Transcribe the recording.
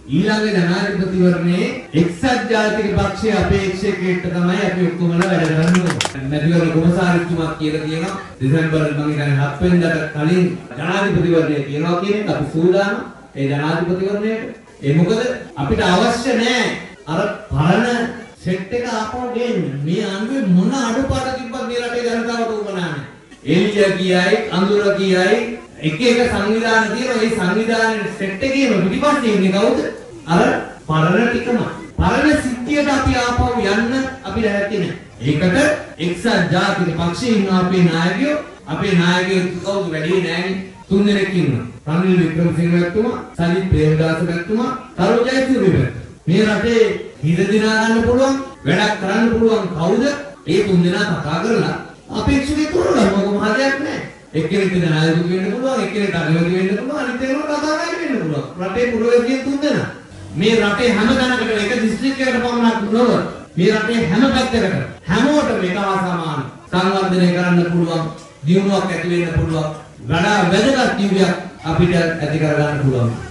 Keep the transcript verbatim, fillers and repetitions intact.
ඊළඟ ජනාධිපතිවරණයේ එක්සත් ජාතික පක්ෂයේ අපේක්ෂකයෙක්ට තමයි අපි ඔක්කොමලා වැඩ කරන්න ඕනේ. මැතිවරණ කොමසාරිස්තුමා කියලා කියනවා දෙසැම්බර් මම හිතන්නේ හත් වෙනිදාට කලින් ජනාධිපතිවරණය කියනවා කියන එක අපි සූදානම් ඒ ජනාධිපතිවරණයට. ඒ මොකද අපිට අවශ්‍ය නැහැ අර පරණ සෙට් එක ආපහු ගේන්න. මේ අංගුවේ මොන අඩුපාඩු තිබ්බත් මේ රටේ ජනතාවට උවමනා නැහැ. එළිය කියයි අඳුර කියයි එක එක සංවිධාන තියෙනවා. මේ සංවිධානයේ සෙට් එකේම පිටිපස්සේ ඉන්නේ කවුද? අර පරණ ටිකම. පරණ සිද්ධියට අපි ආපහු යන්න අපි ලැහැත්ති නැහැ. ඒකට එක්සත් ජාතික පක්ෂයේ ඉන්න අපේ නායකයෝ අපේ නායකයෝ කවුද වැඩි නැහැ තුන් දෙනෙක් ඉන්නවා. රනිල් වික්‍රමසිංහ මැතිතුමා, සජිත් ප්‍රේමදාස මැතිතුමා, තරුණ ජයසූරිය මැතිතුමා. මේ රටේ හිත දිනා ගන්න පුළුවන් වැඩක් කරන්න පුළුවන් කවුද? ඒ තුන් දෙනා කතා කරලා අපේක්ෂිත තෝරගන්න මොකම හදයක් නැහැ. එක්කෙනෙක් ජනාධිපති වෙන්න පුළුවන්, එක්කෙනෙක් අගමැති වෙන්න පුළුවන්, අනිත් ඒවා කතාකාරී වෙන්න පුළුවන්. රටේ පුරවැසියන් තුන් දෙනා. මේ රටේ හැම තැනකටම එක දිස්ත්‍රික්කයකට පමණක් නොව මේ රටේ හැම පැත්තකට හැමෝටම එක හා සමාන සංවර්ධනය කරන්න පුළුවන්, දියුණුවක් ඇති වෙන්න පුළුවන්, වඩා වැදගත් ජීවිතයක් අපිට ඇති කර ගන්න පුළුවන්.